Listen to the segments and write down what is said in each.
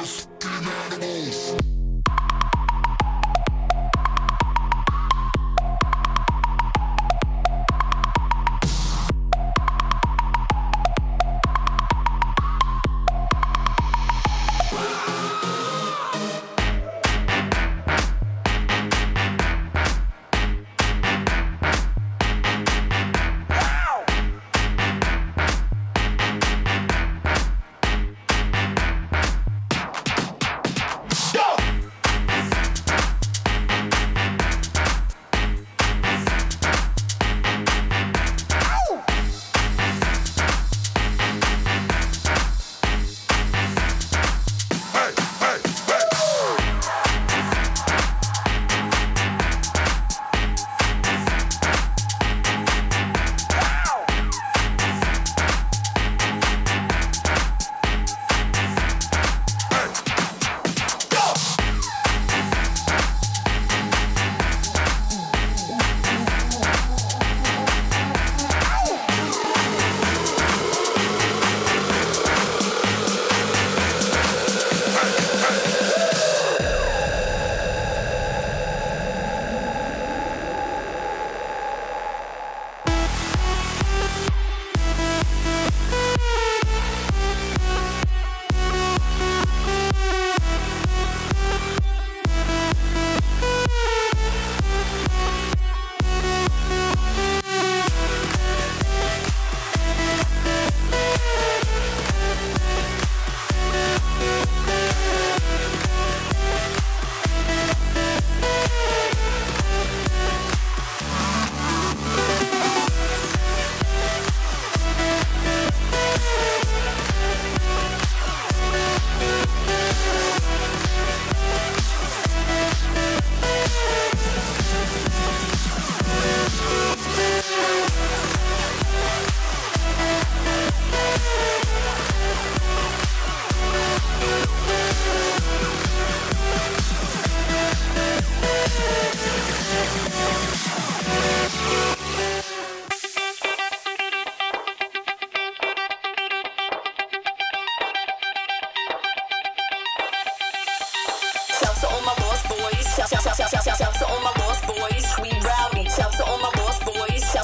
Shout to all my lost boys, we rowdy. Shout to all my lost boys. Shout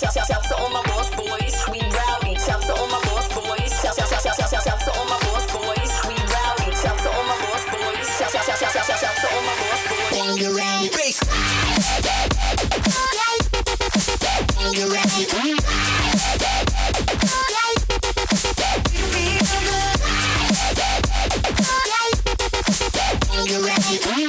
to all my lost boys, we rowdy. Shout to all my lost boys. Shout to all my lost boys, we rowdy. Shout to all my lost boys. Shout to all my lost boys. When you're ready, bass. When you're ready, when you're ready,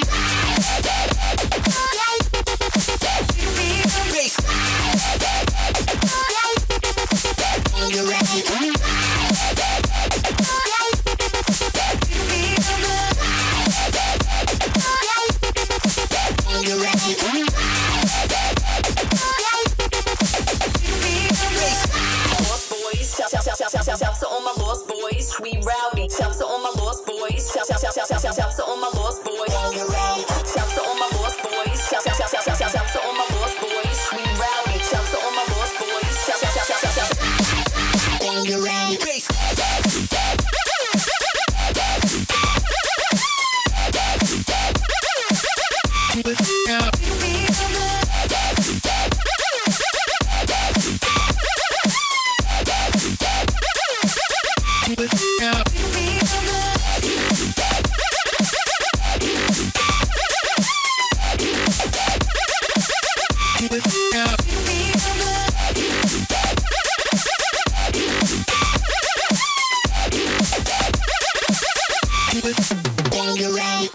Shout to all my lost boys, we rowdy. Shout to all my lost boys. Shout to all my lost boys. Shout to all my lost boys. Shout to all my lost boys, we rowdy. Shout to all my lost boys. when you're ready, bass. When you're ready.